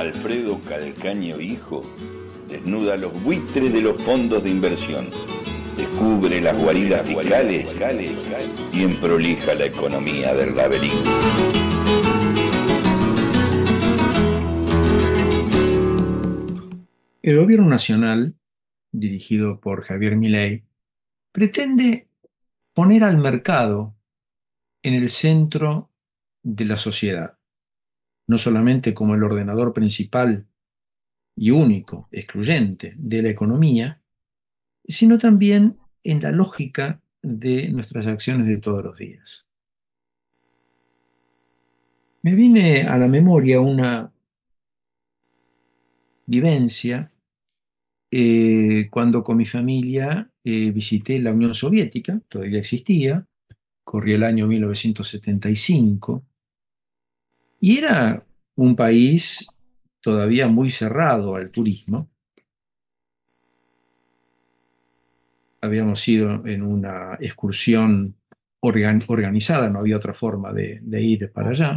Alfredo Calcaño Hijo desnuda los buitres de los fondos de inversión, descubre las guaridas fiscales y emprolija la economía del laberinto. El gobierno nacional, dirigido por Javier Milei, pretende poner al mercado en el centro de la sociedad, no solamente como el ordenador principal y único, excluyente de la economía, sino también en la lógica de nuestras acciones de todos los días. Me viene a la memoria una vivencia cuando con mi familia visité la Unión Soviética, todavía existía, corría el año 1975, y era un país todavía muy cerrado al turismo. Habíamos ido en una excursión organizada, no había otra forma de ir para allá,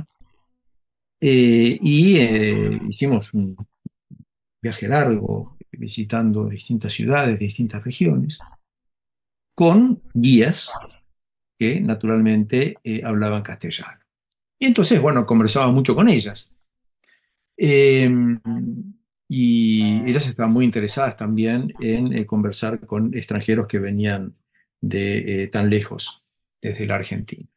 y hicimos un viaje largo, visitando distintas ciudades, distintas regiones, con guías que naturalmente hablaban castellano. Y entonces, bueno, conversaba mucho con ellas. Eh, y ellas estaban muy interesadas también en conversar con extranjeros que venían de tan lejos, desde la Argentina.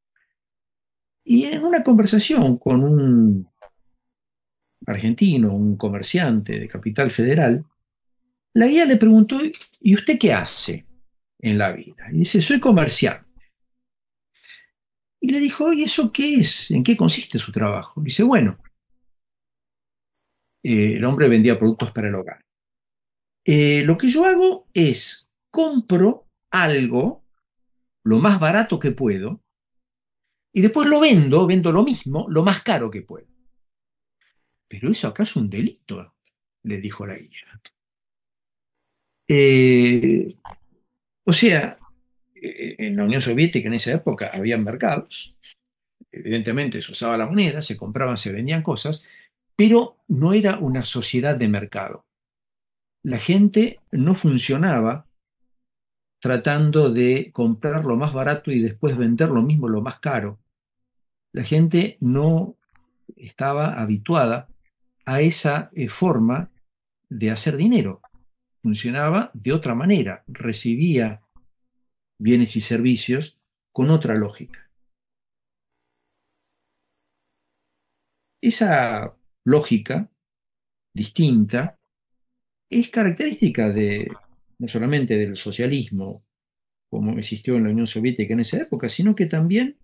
Y en una conversación con un argentino, un comerciante de Capital Federal, la guía le preguntó: ¿y usted qué hace en la vida? Y dice: soy comerciante. Y le dijo: ¿y eso qué es? ¿En qué consiste su trabajo? Dice: bueno, el hombre vendía productos para el hogar. Lo que yo hago es compro algo lo más barato que puedo y después vendo lo mismo, lo más caro que puedo. ¿Pero eso acá es un delito?, le dijo la guía. Eh, o sea, en la Unión Soviética en esa época había mercados, evidentemente se usaba la moneda, se compraban, se vendían cosas, pero no era una sociedad de mercado. La gente no funcionaba tratando de comprar lo más barato y después vender lo mismo, lo más caro. La gente no estaba habituada a esa forma de hacer dinero. Funcionaba de otra manera, recibía bienes y servicios con otra lógica. Esa lógica distinta es característica de no solamente del socialismo como existió en la Unión Soviética en esa época, sino que también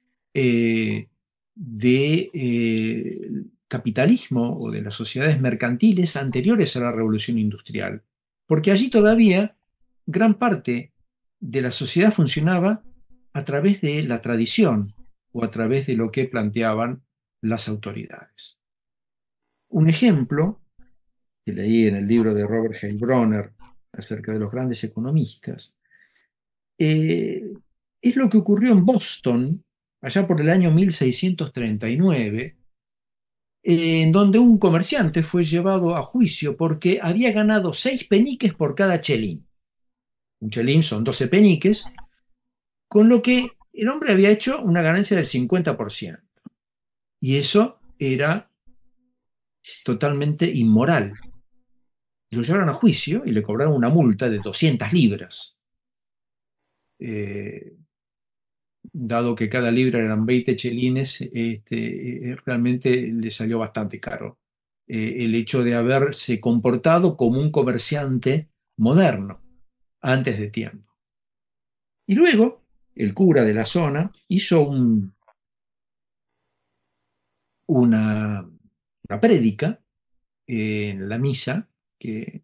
de capitalismo o de las sociedades mercantiles anteriores a la Revolución Industrial, porque allí todavía gran parte de la sociedad funcionaba a través de la tradición o a través de lo que planteaban las autoridades. Un ejemplo que leí en el libro de Robert Heilbronner acerca de los grandes economistas eh, es lo que ocurrió en Boston allá por el año 1639, en donde un comerciante fue llevado a juicio porque había ganado 6 peniques por cada chelín. Un chelín son 12 peniques, con lo que el hombre había hecho una ganancia del 50%. Y eso era totalmente inmoral. Y lo llevaron a juicio y le cobraron una multa de 200 libras. Eh, Dado que cada libra eran 20 chelines, realmente le salió bastante caro el hecho de haberse comportado como un comerciante moderno antes de tiempo. Y luego el cura de la zona hizo una, una prédica en la misa que,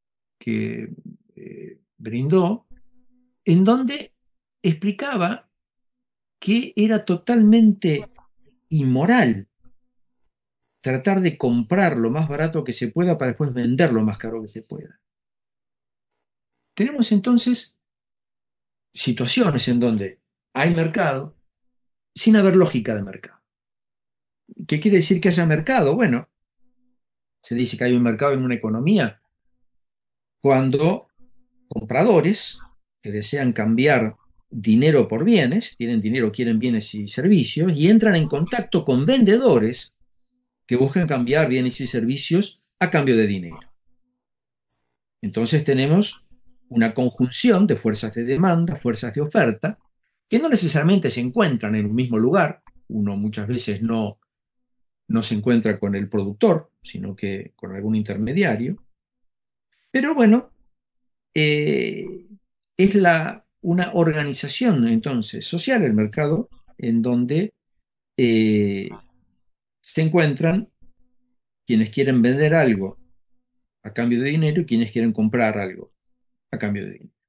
que brindó, en donde explicaba que era totalmente inmoral tratar de comprar lo más barato que se pueda para después vender lo más caro que se pueda. Tenemos entonces situaciones en donde hay mercado sin haber lógica de mercado. ¿Qué quiere decir que haya mercado? Bueno, Se dice que hay un mercado en una economía cuando compradores que desean cambiar dinero por bienes, tienen dinero, quieren bienes y servicios, y entran en contacto con vendedores que buscan cambiar bienes y servicios a cambio de dinero. Entonces tenemos una conjunción de fuerzas de demanda, fuerzas de oferta, que no necesariamente se encuentran en un mismo lugar. Uno muchas veces no se encuentra con el productor, sino que con algún intermediario. Pero bueno, eh, es una organización entonces social, el mercado, en donde eh, se encuentran quienes quieren vender algo a cambio de dinero y quienes quieren comprar algo a cambio de dinero.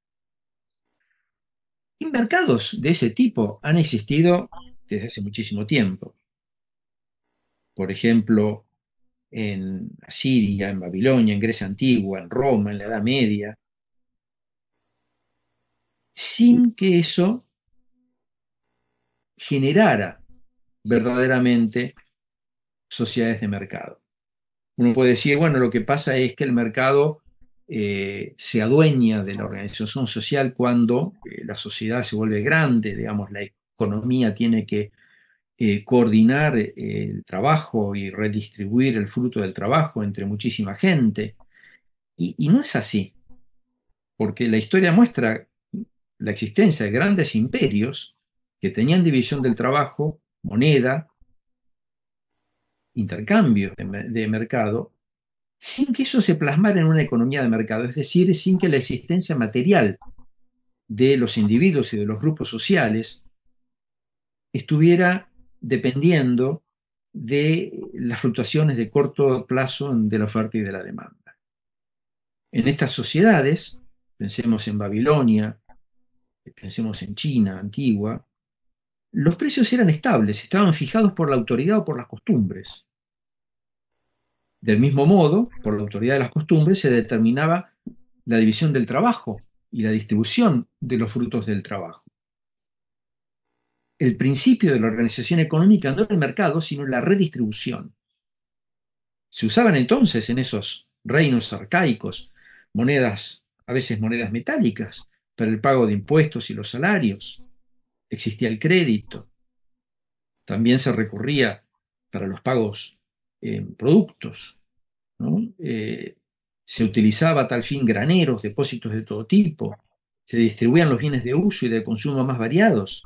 Y mercados de ese tipo han existido desde hace muchísimo tiempo. Por ejemplo, en Asiria, en Babilonia, en Grecia antigua, en Roma, en la Edad Media, sin que eso generara verdaderamente sociedades de mercado. Uno puede decir, bueno, lo que pasa es que el mercado se adueña de la organización social cuando la sociedad se vuelve grande, digamos, la economía tiene que coordinar el trabajo y redistribuir el fruto del trabajo entre muchísima gente. Y no es así, porque la historia muestra la existencia de grandes imperios que tenían división del trabajo, moneda, intercambio de mercado, sin que eso se plasmara en una economía de mercado, es decir, sin que la existencia material de los individuos y de los grupos sociales estuviera dependiendo de las fluctuaciones de corto plazo de la oferta y de la demanda. En estas sociedades, pensemos en Babilonia, pensemos en China antigua, los precios eran estables, estaban fijados por la autoridad o por las costumbres. Del mismo modo, por la autoridad de las costumbres se determinaba la división del trabajo y la distribución de los frutos del trabajo. El principio de la organización económica no era el mercado, sino la redistribución. Se usaban entonces en esos reinos arcaicos monedas, a veces monedas metálicas, para el pago de impuestos y los salarios. Existía el crédito. También se recurría para los pagos en productos, ¿no? Se utilizaba a tal fin graneros, depósitos de todo tipo. Se distribuían los bienes de uso y de consumo más variados.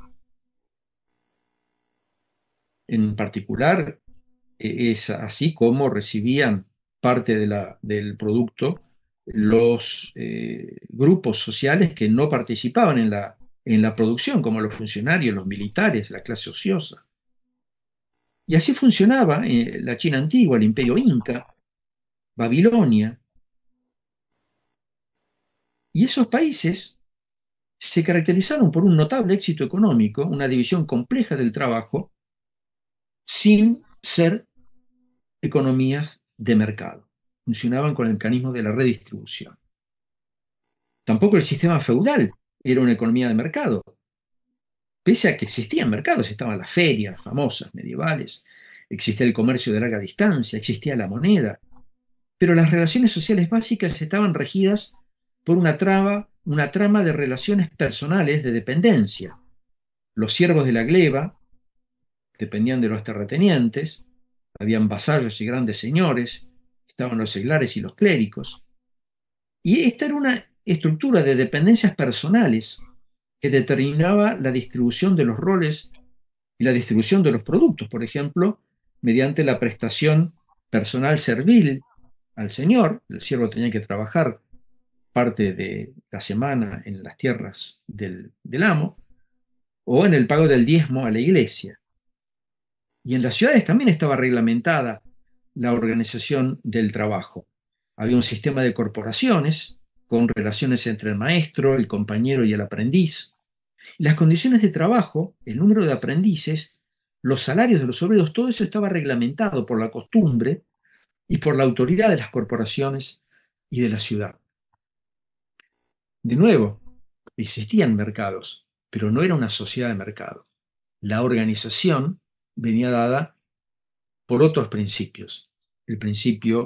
En particular, es así como recibían parte del producto los grupos sociales que no participaban en la producción, como los funcionarios, los militares, la clase ociosa. Y así funcionaba la China antigua, el imperio inca, Babilonia. Y esos países se caracterizaron por un notable éxito económico, una división compleja del trabajo, sin ser economías de mercado. Funcionaban con el mecanismo de la redistribución. Tampoco el sistema feudal era una economía de mercado. Pese a que existían mercados, estaban las ferias famosas, medievales, existía el comercio de larga distancia, existía la moneda, pero las relaciones sociales básicas estaban regidas por una trama de relaciones personales de dependencia. Los siervos de la gleba dependían de los terratenientes, habían vasallos y grandes señores, estaban los seglares y los clérigos. Y esta era una estructura de dependencias personales que determinaba la distribución de los roles y la distribución de los productos, por ejemplo, mediante la prestación personal servil al señor. El siervo tenía que trabajar parte de la semana en las tierras del amo, o en el pago del diezmo a la iglesia. Y en las ciudades también estaba reglamentada la organización del trabajo. Había un sistema de corporaciones con relaciones entre el maestro, el compañero y el aprendiz. Y las condiciones de trabajo, el número de aprendices, los salarios de los obreros, todo eso estaba reglamentado por la costumbre y por la autoridad de las corporaciones y de la ciudad. De nuevo, existían mercados, pero no era una sociedad de mercado. La organización venía dada por otros principios. El principio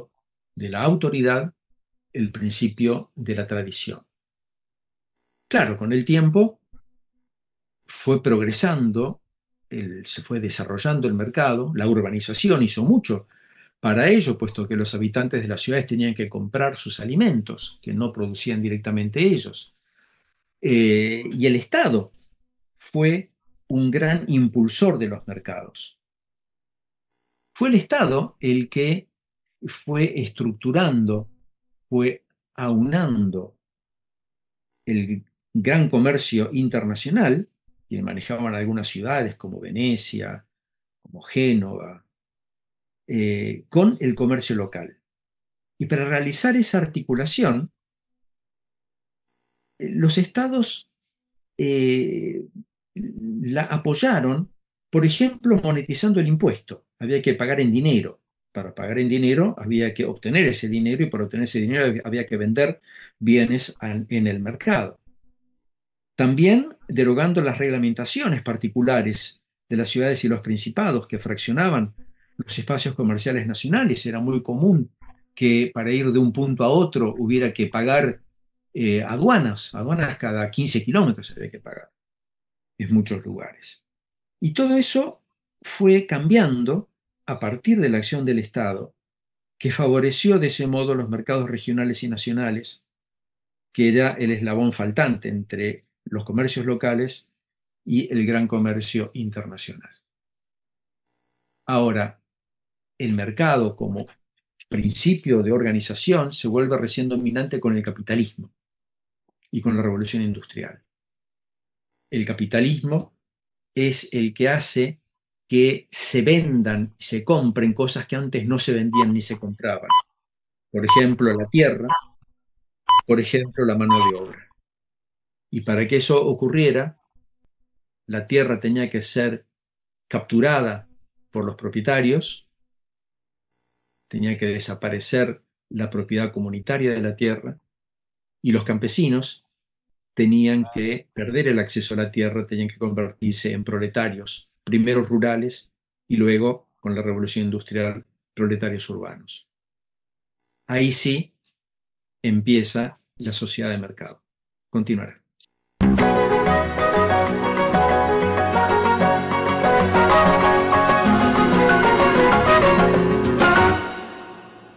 de la autoridad el principio de la tradición. Claro, con el tiempo fue progresando, se fue desarrollando el mercado, la urbanización hizo mucho para ello, puesto que los habitantes de las ciudades tenían que comprar sus alimentos, que no producían directamente ellos. Y el Estado fue un gran impulsor de los mercados. Fue el Estado el que fue estructurando, fue aunando el gran comercio internacional que manejaban algunas ciudades como Venecia, como Génova, con el comercio local. Y para realizar esa articulación, los estados eh, la apoyaron, por ejemplo, monetizando el impuesto. Había que pagar en dinero. Para pagar en dinero había que obtener ese dinero y para obtener ese dinero había que vender bienes en el mercado. También derogando las reglamentaciones particulares de las ciudades y los principados que fraccionaban los espacios comerciales nacionales. Era muy común que para ir de un punto a otro hubiera que pagar aduanas cada 15 kilómetros había que pagar en muchos lugares. Y todo eso fue cambiando a partir de la acción del Estado, que favoreció de ese modo los mercados regionales y nacionales, que era el eslabón faltante entre los comercios locales y el gran comercio internacional. Ahora, el mercado como principio de organización se vuelve recién dominante con el capitalismo y con la revolución industrial. El capitalismo es el que hace que se vendan y se compren cosas que antes no se vendían ni se compraban. Por ejemplo, la tierra, por ejemplo, la mano de obra. Y para que eso ocurriera, la tierra tenía que ser capturada por los propietarios, tenía que desaparecer la propiedad comunitaria de la tierra y los campesinos tenían que perder el acceso a la tierra, tenían que convertirse en proletarios, primero rurales y luego, con la revolución industrial, proletarios urbanos. Ahí sí empieza la sociedad de mercado. Continuará.